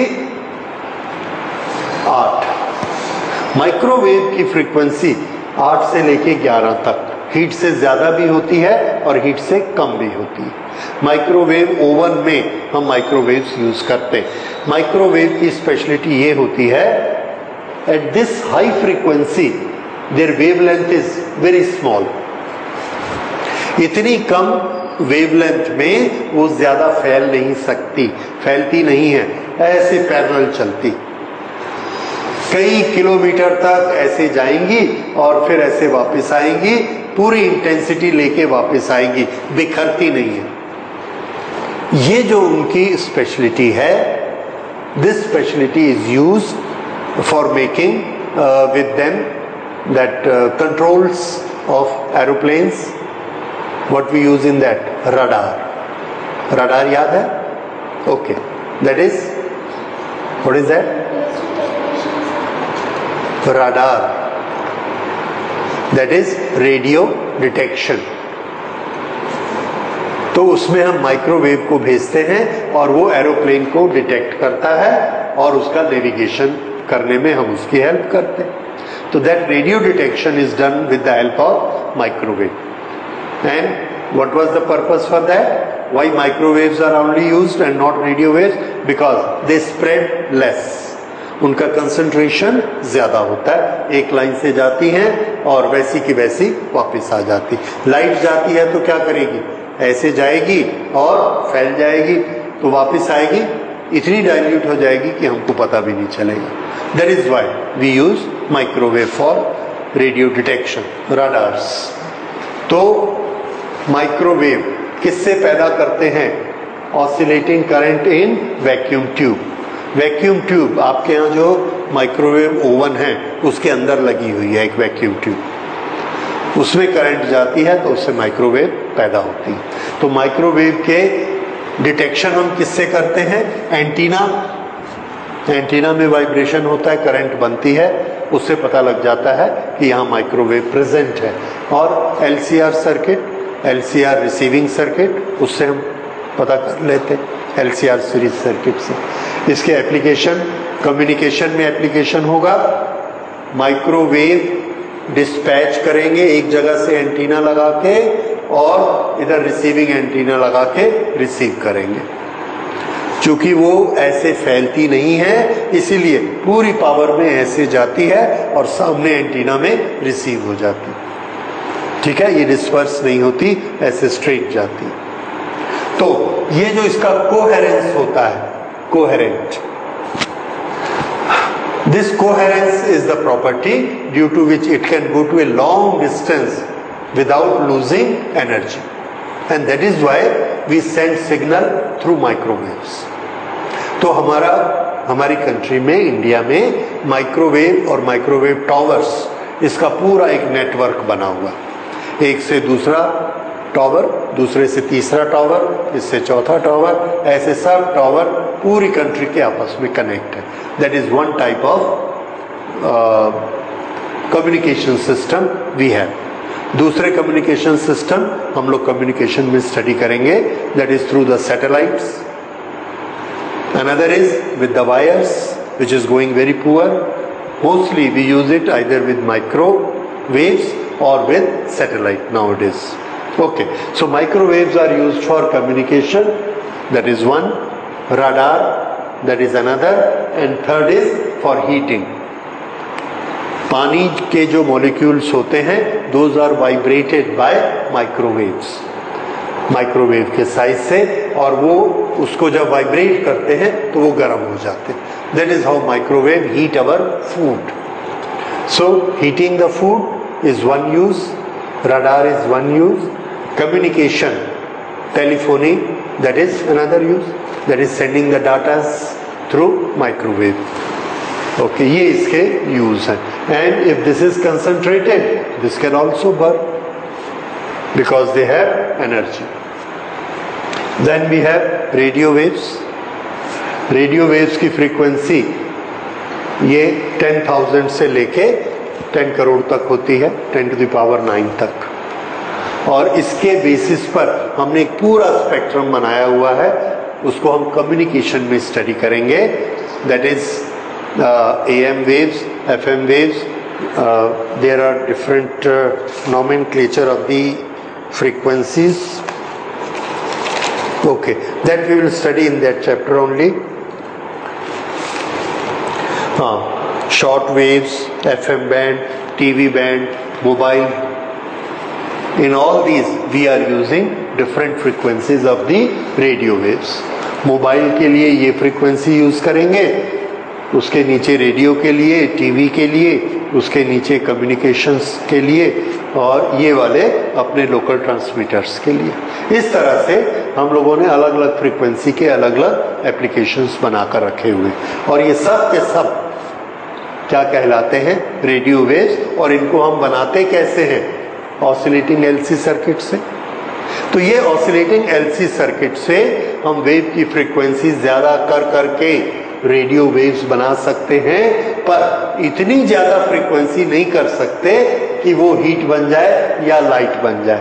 8। माइक्रोवेव की फ्रीक्वेंसी 8 से लेके 11 तक, हीट से ज़्यादा भी होती है और हीट से कम भी होती है। माइक्रोवेव ओवन में हम माइक्रोवेव्स यूज करते हैं। माइक्रोवेव की स्पेशलिटी ये होती है, at this high frequency their wavelength is very small. इतनी कम वेवलेंथ में वो ज्यादा फैल नहीं सकती, फैलती नहीं है, ऐसे पैरेलल चलती, कई किलोमीटर तक ऐसे जाएंगी और फिर ऐसे वापस आएंगी, पूरी इंटेंसिटी लेके वापस आएंगी, बिखरती नहीं है। ये जो उनकी स्पेशलिटी है, this speciality is used for making with them that controls of aeroplanes. What we use in that? Radar. Radar याद है? Okay, that is, what is that? radar, that is radio detection. तो उसमें हम microwave को भेजते हैं और वो एरोप्लेन को डिटेक्ट करता है और उसका नेविगेशन करने में हम उसकी हेल्प करते हैं। तो that radio detection is done with the help of microwave. And what was the purpose for that? Why microwaves are only used and not radio waves? Because they spread less, उनका concentration ज्यादा होता है, एक line से जाती हैं और वैसी की वैसी वापस आ जाती। लाइट जाती है तो क्या करेगी? ऐसे जाएगी और फैल जाएगी, तो वापस आएगी, इतनी डाइल्यूट हो जाएगी कि हमको पता भी नहीं चलेगा। That is why we use microwave for radio detection, radars. तो माइक्रोवेव किससे पैदा करते हैं? Oscillating current in vacuum tube. Vacuum tube, आपके यहाँ जो माइक्रोवेव ओवन है उसके अंदर लगी हुई है एक वैक्यूम ट्यूब, उसमें करंट जाती है तो उससे माइक्रोवेव पैदा होती है। तो माइक्रोवेव के डिटेक्शन हम किससे करते हैं? एंटीना। एंटीना में वाइब्रेशन होता है, करंट बनती है, उससे पता लग जाता है कि यहाँ माइक्रोवेव प्रेजेंट है। और LCR circuit, LCR receiving circuit, उससे हम पता कर लेते हैं, एलसीआर सीरीज सर्किट से। इसके एप्लीकेशन, कम्युनिकेशन में एप्लीकेशन होगा। माइक्रोवेव डिस्पैच करेंगे एक जगह से एंटीना लगा के और इधर रिसीविंग एंटीना लगा के रिसीव करेंगे। चूंकि वो ऐसे फैलती नहीं है, इसीलिए पूरी पावर में ऐसे जाती है और सामने एंटीना में रिसीव हो जाती। ठीक है, ये डिस्पर्स नहीं होती, ऐसे स्ट्रेट जाती। तो ये जो इसका कोहेरेंस होता है, coherent, this coherence is the property due to which it can go to a long distance without losing energy, and that is why we send signal through microwaves. तो हमारी कंट्री में, इंडिया में microwave और microwave towers, इसका पूरा एक network बना हुआ, एक से दूसरा टावर, दूसरे से तीसरा टावर, इससे चौथा टावर, ऐसे सब टावर पूरी कंट्री के आपस में कनेक्ट है. That is one type of communication system we have. दूसरे कम्युनिकेशन सिस्टम हम लोग कम्युनिकेशन में स्टडी करेंगे, that is through the satellites. Another is with the wires which is going very poor. Mostly we use it either with microwaves or with satellite nowadays. Okay, so microwaves are used for communication, that is one. Radar, that is another, and third is for heating. पानी के जो molecules होते हैं, those are vibrated by microwaves. Microwave के size से, और वो उसको जब वाइब्रेट करते हैं तो वो गर्म हो जाते हैं. That is how microwave heat our food. So heating the food is one use, radar is one use, communication, telephony, that is another use, that is sending the data through microwave. Okay, ये इसके use हैं. And if this is concentrated, this can also burn because they have energy. Then we have radio waves. Radio waves की frequency ये 10,000 से लेके 10 करोड़ तक होती है, 10 to the power 9 तक. और इसके बेसिस पर हमने एक पूरा स्पेक्ट्रम बनाया हुआ है, उसको हम कम्युनिकेशन में स्टडी करेंगे. That is AM waves, FM waves. There are different nomenclature of the frequencies. Okay, that we will study in that chapter only. Short waves, FM band, TV band, mobile, in all these we are using different frequencies of the radio waves. Mobile के लिए ये frequency use करेंगे, उसके नीचे radio के लिए, TV के लिए, उसके नीचे कम्युनिकेशंस के लिए, और ये वाले अपने लोकल ट्रांसमीटर्स के लिए. इस तरह से हम लोगों ने अलग अलग फ्रीक्वेंसी के अलग अलग एप्लीकेशंस बनाकर रखे हुए, और ये सब के सब क्या कहलाते हैं? Radio waves. और इनको हम बनाते कैसे हैं? ऑसिलेटिंग एलसी सर्किट से. तो ये ऑसिलेटिंग एलसी सर्किट से हम वेव की फ्रीक्वेंसी ज्यादा कर करके रेडियो वेव्स बना सकते हैं, पर इतनी ज्यादा फ्रीक्वेंसी नहीं कर सकते कि वो हीट बन जाए या लाइट बन जाए.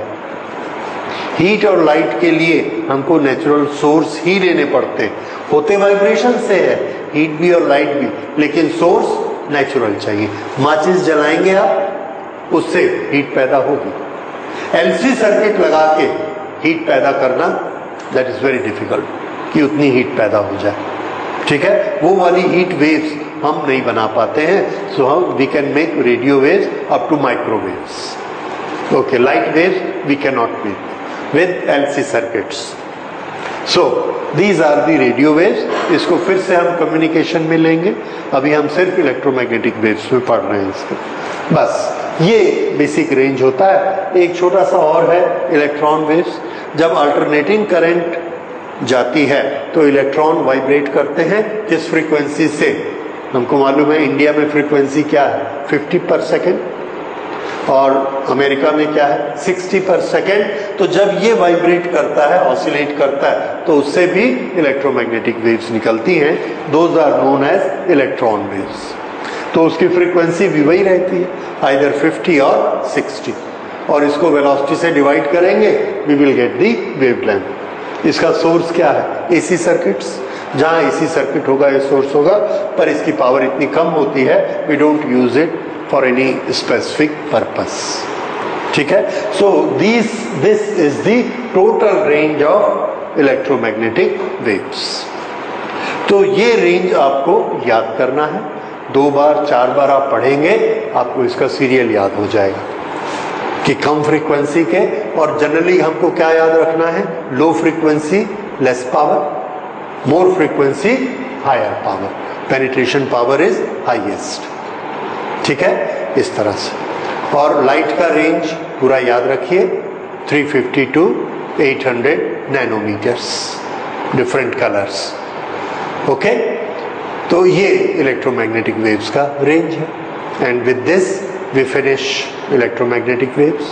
हीट और लाइट के लिए हमको नेचुरल सोर्स ही लेने पड़ते हैं. होते वाइब्रेशन से है, हीट भी और लाइट भी, लेकिन सोर्स नेचुरल चाहिए. माचिस जलाएंगे आप, उससे हीट पैदा होगी. एलसी सर्किट लगा के हीट पैदा करना, दैट इज वेरी डिफिकल्ट कि उतनी हीट पैदा हो जाए. ठीक है, वो वाली हीट वेव्स हम नहीं बना पाते हैं. सो हम we can make radio waves up to microwaves. Okay, light waves we can not make with LC circuits. So these are the radio waves. इसको फिर से हम कम्युनिकेशन में लेंगे. अभी हम सिर्फ इलेक्ट्रोमैग्नेटिक वेव्स में पढ़ रहे हैं इसको. बस ये बेसिक रेंज होता है. एक छोटा सा और है, इलेक्ट्रॉन वेव्स. जब अल्टरनेटिंग करंट जाती है तो इलेक्ट्रॉन वाइब्रेट करते हैं. किस फ्रीक्वेंसी से? हमको मालूम है इंडिया में फ्रीक्वेंसी क्या है? 50 पर सेकेंड, और अमेरिका में क्या है? 60 पर सेकेंड. तो जब ये वाइब्रेट करता है, ऑसिलेट करता है, तो उससे भी इलेक्ट्रोमैग्नेटिक वेव्स निकलती हैं. Those are known as electron waves. तो उसकी फ्रीक्वेंसी भी वही रहती है, आइदर 50 और 60. और इसको वेलोसिटी से डिवाइड करेंगे, we will get the wavelength. इसका सोर्स क्या है? AC circuits. जहां एसी सर्किट होगा ये सोर्स होगा, पर इसकी पावर इतनी कम होती है, we don't use it for any specific purpose. ठीक है. So this is the total range of electromagnetic waves. तो ये रेंज आपको याद करना है. 2 बार 4 बार आप पढ़ेंगे, आपको इसका सीरियल याद हो जाएगा कि कम फ्रीक्वेंसी के. और जनरली हमको क्या याद रखना है? Low frequency less power, more frequency higher power, penetration power is highest. ठीक है, इस तरह से. और लाइट का रेंज पूरा याद रखिए 350 to 800 nanometres, different colours. Okay, तो ये इलेक्ट्रोमैग्नेटिक वेव्स का रेंज है। And with this we finish electromagnetic waves.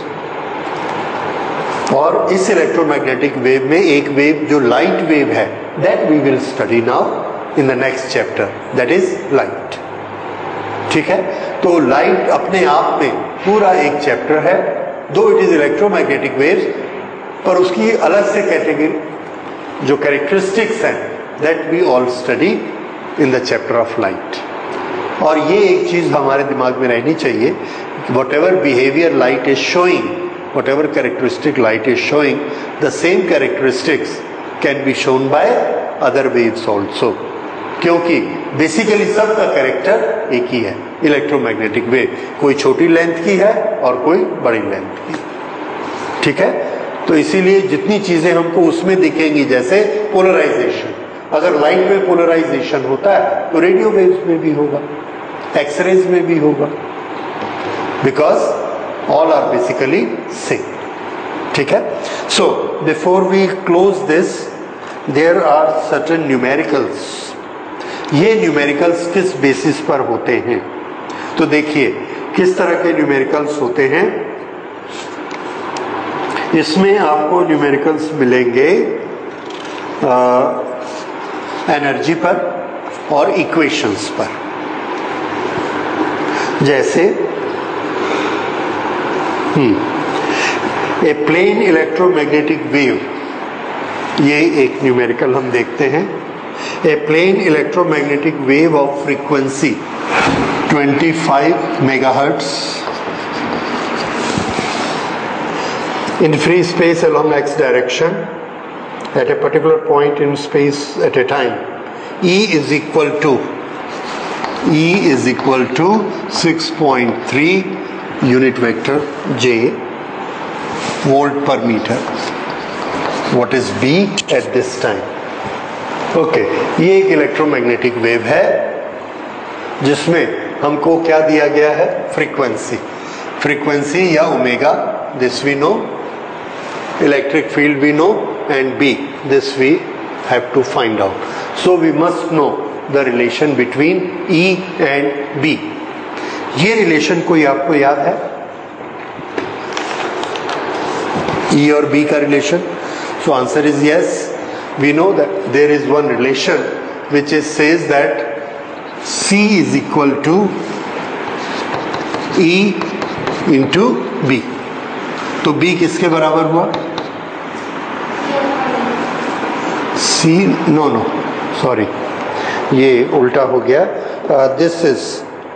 और इस इलेक्ट्रोमैग्नेटिक वेव में एक वेव जो लाइट वेव है, that we will study now in the next chapter, that is light. ठीक है, तो लाइट अपने आप में पूरा एक चैप्टर है, दो इट इज इलेक्ट्रोमैग्नेटिक वेव्स, पर उसकी अलग से कैटेगरी जो कैरेक्टरिस्टिक्स हैं, that we all study in the chapter of light. और ये एक चीज हमारे दिमाग में रहनी चाहिए, whatever behaviour light is showing, whatever characteristic light is showing, the same characteristics can be shown by other waves also, क्योंकि बेसिकली सबका कैरेक्टर एक ही है, इलेक्ट्रोमैग्नेटिक वेव कोई छोटी लेंथ की है और कोई बड़ी लेंथ की। ठीक है, तो इसीलिए जितनी चीजें हमको उसमें दिखेंगी, जैसे पोलराइजेशन, अगर लाइट में पोलराइजेशन होता है तो रेडियो वेव्स में भी होगा, एक्सरेज में भी होगा, because all are basically same. ठीक है, so before we close this, there are certain numericals. ये न्यूमेरिकल्स किस बेसिस पर होते हैं, तो देखिए किस तरह के न्यूमेरिकल्स होते हैं। इसमें आपको न्यूमेरिकल्स मिलेंगे एनर्जी पर और इक्वेशंस पर। जैसे ए प्लेन इलेक्ट्रोमैग्नेटिक वेव, ये एक न्यूमेरिकल हम देखते हैं। A plane electromagnetic wave of frequency 25 megahertz in free space along x direction at a particular point in space at a time, E is equal to 6.3 unit vector J volt per meter. What is B at this time? Okay, ये एक electromagnetic wave है जिसमें हमको क्या दिया गया है, frequency या omega, this we know, electric field we know, and B, this we have to find out. So we must know the relation between E and B। ये रिलेशन कोई आपको याद है, E और B का relation? So answer is yes. We know that there is one relation which says that C is equal to E into B. तो B किसके बराबर हुआ? C, no, sorry, ये उल्टा हो गया। This is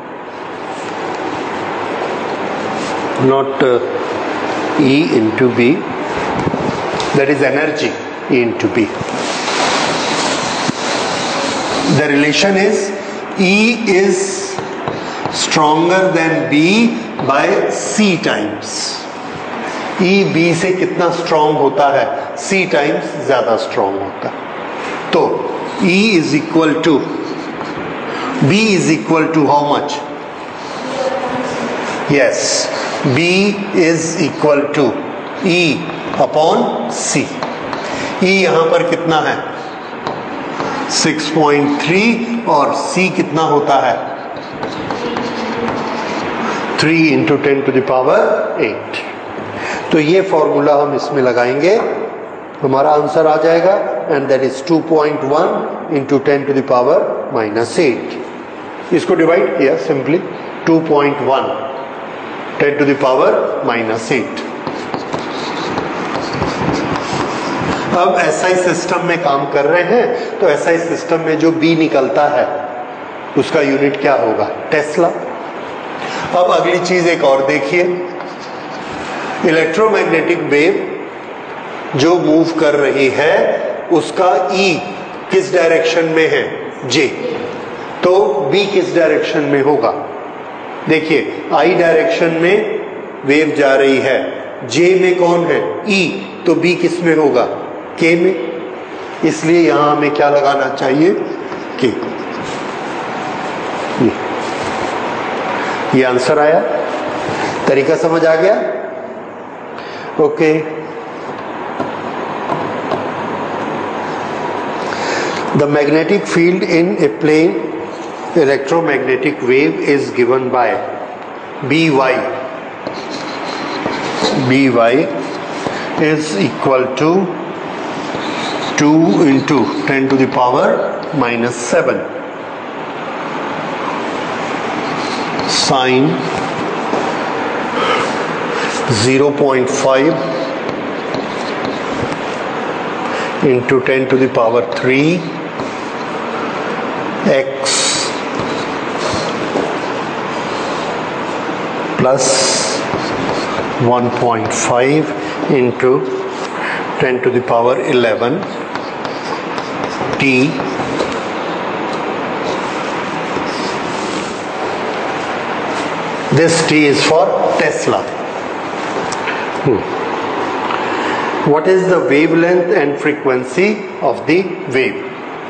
not E into B, that is energy, E into B. The relation is E is stronger than B by C times. E B से कितना strong होता है? C times ज्यादा strong होता है। तो E is equal to, B is equal to how much? Yes, B is equal to E upon C. E यहां पर कितना है? 6.3 और C कितना होता है? 3 into 10 to the power 8। तो ये फॉर्मूला हम इसमें लगाएंगे, हमारा आंसर आ जाएगा, and that is 2.1 into 10 to the power -8। इसको डिवाइड किया सिंपली, 2.1 10 to the power -8। अब SI सिस्टम में काम कर रहे हैं, तो SI सिस्टम में जो B निकलता है उसका यूनिट क्या होगा? टेस्ला। अब अगली चीज एक और देखिए, इलेक्ट्रोमैग्नेटिक वेव जो मूव कर रही है उसका E किस डायरेक्शन में है? J। तो B किस डायरेक्शन में होगा? देखिए I डायरेक्शन में वेव जा रही है, J में कौन है? E, तो B किस में होगा? K में। इसलिए यहां हमें क्या लगाना चाहिए? K। ये आंसर आया, तरीका समझ आ गया? Okay. The magnetic field in a plane electromagnetic wave is given by By. By is equal to 2 into 10 to the power minus 7 sine 0.5 into 10 to the power 3 x plus 1.5 into 10 to the power 11 t this t is for Tesla. What is the wavelength and frequency of the wave?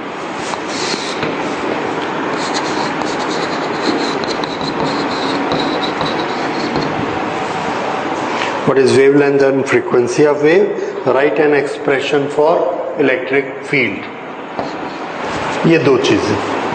What is wavelength and frequency of wave? Write an expression for electric field. ये दो चीजें.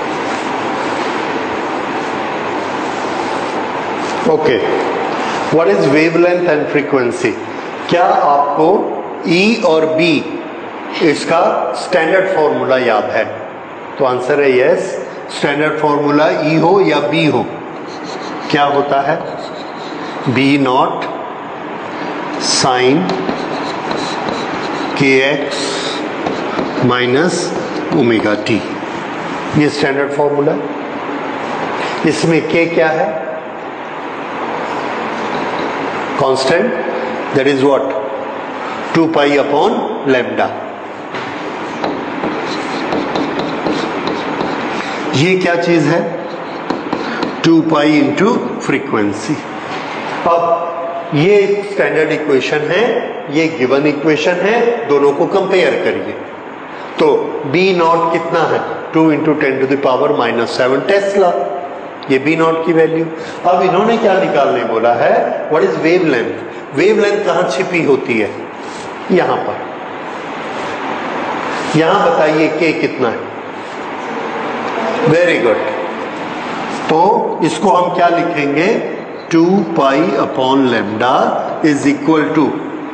Okay. What is wavelength and frequency? क्या आपको E और B इसका standard formula याद है? तो आंसर है यस. स्टैंडर्ड फॉर्मूला E हो या B हो, क्या होता है? B naught sine kx minus omega t. ये स्टैंडर्ड फॉर्मूला. इसमें k क्या है? Constant. That is what? 2 pi upon lambda. ये क्या चीज है? 2 पाई इंटू फ्रीक्वेंसी. अब ये स्टैंडर्ड इक्वेशन है, ये गिवन इक्वेशन है, दोनों को कंपेयर करिए. तो B नॉट कितना है? 2 into 10 to the power minus 7 tesla. ये B नॉट की वैल्यू. अब इन्होंने क्या निकालने बोला है? What is wavelength? वेवलेंथ कहां छिपी होती है? यहां पर. यहां बताइए K कितना है? Very good. तो इसको हम क्या लिखेंगे? 2 pi upon lambda is equal to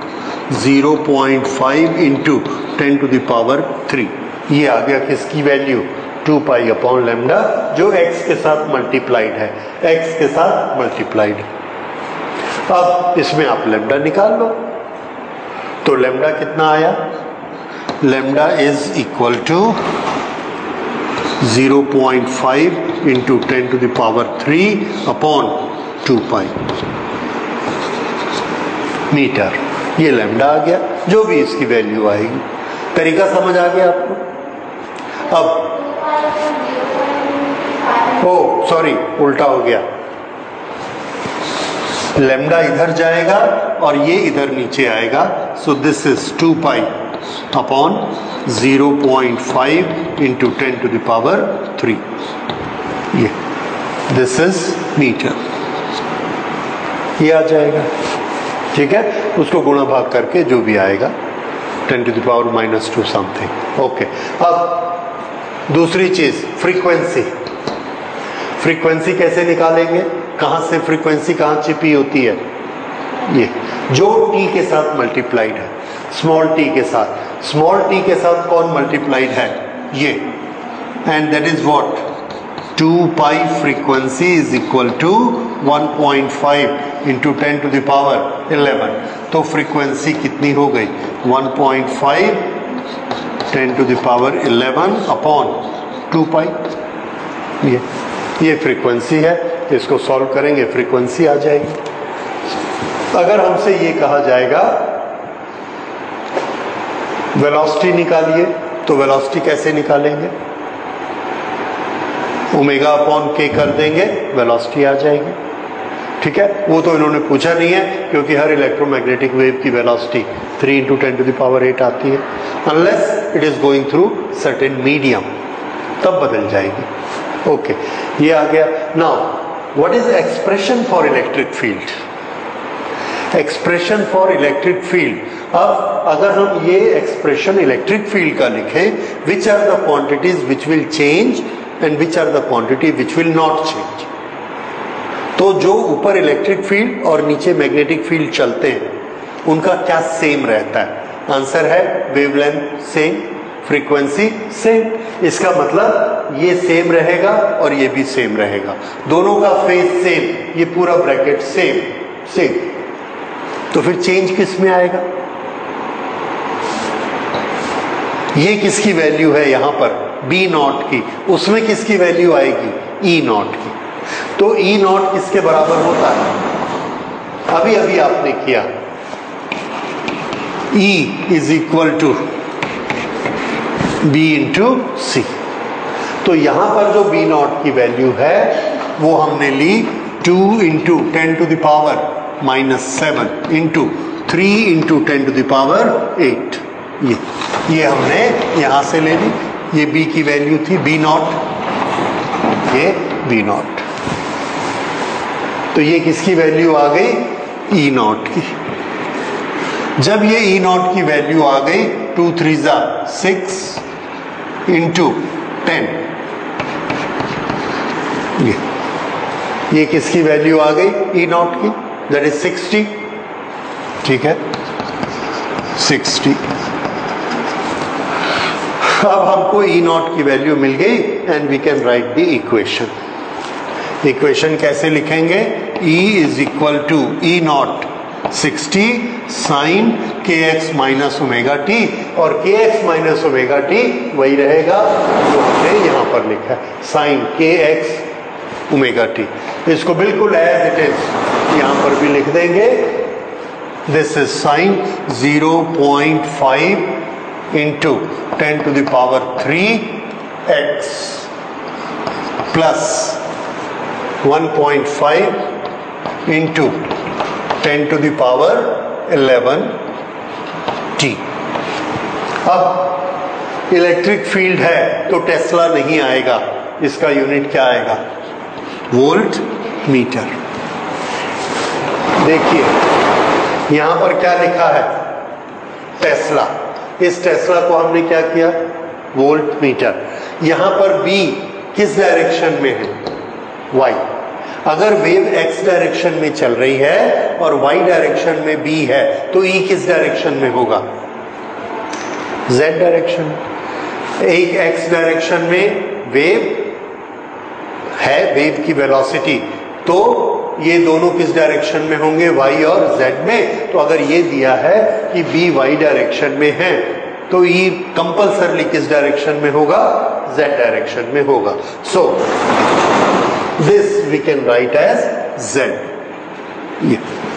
0.5 into 10 to the power 3. ये आ गया किसकी वैल्यू? 2 पाई अपॉन लैम्डा, जो x के साथ मल्टीप्लाइड है. x के साथ मल्टीप्लाइड है. अब इसमें आप लैम्डा निकाल लो. तो लैम्डा कितना आया? Lambda is equal to 0.5 into 10 to the power 3 अपॉन 2 पाई मीटर. ये लैम्डा आ गया, जो भी इसकी वैल्यू आएगी. तरीका समझ आ गया आपको? अब ओ सॉरी, उल्टा हो गया. लैम्डा इधर जाएगा और ये इधर नीचे आएगा. So this is 2 pi upon 0.5 into 10 to the power 3. ये दिस इज मीटर. ये आ जाएगा. ठीक है. उसको गुणा भाग करके जो भी आएगा 10 to the power minus 2 something. Okay. अब दूसरी चीज फ्रीक्वेंसी. फ्रीक्वेंसी कैसे निकालेंगे? कहां से फ्रीक्वेंसी कहां छिपी होती है? ये जो t के साथ मल्टीप्लाइड है, स्मॉल t के साथ. स्मॉल t के साथ कौन मल्टीप्लाइड है? ये. And that is what? 2 pi frequency is equal to 1.5 into 10 to the power 11. तो फ्रीक्वेंसी कितनी हो गई? 1.5 10 to the power 11 upon 2 pi. ये फ्रीक्वेंसी है. इसको सॉल्व करेंगे, फ्रीक्वेंसी आ जाएगी. अगर हमसे ये कहा जाएगा वेलोसिटी निकालिए, तो वेलोसिटी कैसे निकालेंगे? ओमेगा अपॉन के कर देंगे, वेलोसिटी आ जाएगी. ठीक है. वो तो इन्होंने पूछा नहीं है, क्योंकि हर इलेक्ट्रोमैग्नेटिक वेव की velocity 3 into 10 to the power 8 आती है. Unless it is going through certain medium, तब बदल जाएगी. ओके. ये आ गया. Now what is expression for electric field? Expression for electric field. अब अगर हम ये एक्सप्रेशन इलेक्ट्रिक फील्ड का लिखें, which are the quantities which will change and which are the quantity which will not change. तो जो ऊपर इलेक्ट्रिक फील्ड और नीचे मैग्नेटिक फील्ड चलते हैं उनका क्या सेम रहता है? आंसर है वेवलेंथ सेम, फ्रीक्वेंसी सेम। इसका मतलब ये सेम रहेगा और ये भी सेम रहेगा, दोनों का फेज सेम, ये पूरा ब्रैकेट सेम सेम। तो फिर चेंज किस में आएगा? ये किसकी वैल्यू है यहां पर? बी नॉट की। उसमें किसकी वैल्यू आएगी? ई नॉट की। तो ई नॉट किसके बराबर होता है? अभी अभी आपने किया, E is equal to B into C. तो यहां पर जो बी नॉट की वैल्यू है वो हमने ली 2 into 10 to the power -7 into 3 into 10 to the power 8। ये हमने यहां से ले ली। ये बी की वैल्यू थी बी नॉट, ये बी नॉट। तो ये किसकी वैल्यू आ गई? ई नॉट की। जब ये ई नॉट की वैल्यू आ गई 2 3 6 इंटू 10, ये किसकी वैल्यू आ गई? ई नॉट की, दैट इज 60। ठीक है, 60। अब हमको ई नॉट की वैल्यू मिल गई and we can write the equation. Equation कैसे लिखेंगे? E is equal to E naught 60 sine k x minus omega t, और k x minus omega T वही रहेगा जो हमने यहां पर लिखा है, sign k x omega T. इसको बिल्कुल एज इट इज यहां पर भी लिख देंगे। This is sine 0.5 into 10 to the power 3 x plus 1.5 into 10 to the power 11 t. अब इलेक्ट्रिक फील्ड है तो टेस्ला नहीं आएगा, इसका यूनिट क्या आएगा? Volt metre. देखिए यहां पर क्या लिखा है? टेस्ला। इस टेस्ला को हमने क्या किया? Volt metre. यहां पर बी किस डायरेक्शन में है? वाई। अगर वेव एक्स डायरेक्शन में चल रही है और वाई डायरेक्शन में बी है तो ई किस डायरेक्शन में होगा? Z direction. एक एक्स डायरेक्शन में वेव है, वेव की वेलोसिटी, तो ये दोनों किस डायरेक्शन में होंगे? वाई और जेड में। तो अगर ये दिया है कि बी वाई डायरेक्शन में है तो ई कंपल्सरली किस डायरेक्शन में होगा? जेड डायरेक्शन में होगा। So this we can write as z.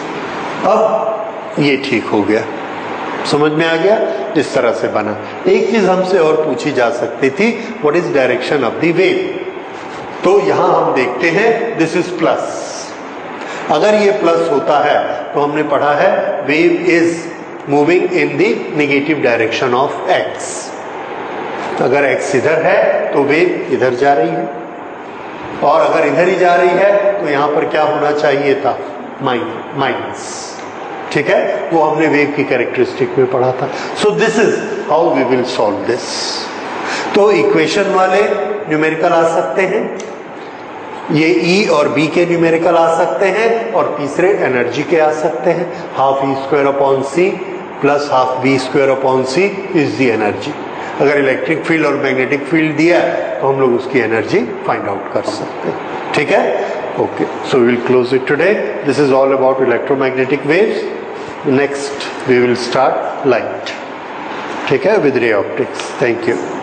अब ये ठीक हो गया, समझ में आ गया? इस तरह से बना। एक चीज हमसे और पूछी जा सकती थी, what is direction of the wave? तो यहां हम देखते हैं दिस इज प्लस। अगर ये प्लस होता है तो हमने पढ़ा है wave is moving in the negative direction of x. अगर एक्स इधर है तो वेव इधर जा रही है, और अगर इधर ही जा रही है तो यहां पर क्या होना चाहिए था? माइनस। ठीक है, वो हमने वेव की कैरेक्टरिस्टिक में पढ़ा था। So this is how we will solve this. तो इक्वेशन वाले न्यूमेरिकल आ सकते हैं, ये ई और बी के न्यूमेरिकल आ सकते हैं, और तीसरे एनर्जी के आ सकते हैं। Half E square upon C plus half B square upon C is the energy. अगर इलेक्ट्रिक फील्ड और मैग्नेटिक फील्ड दिया है तो हम लोग उसकी एनर्जी फाइंड आउट कर सकते हैं। ठीक है, okay. So we will close it today. This is all about electromagnetic waves. Next we will start light, ठीक है, with ray optics. Thank you.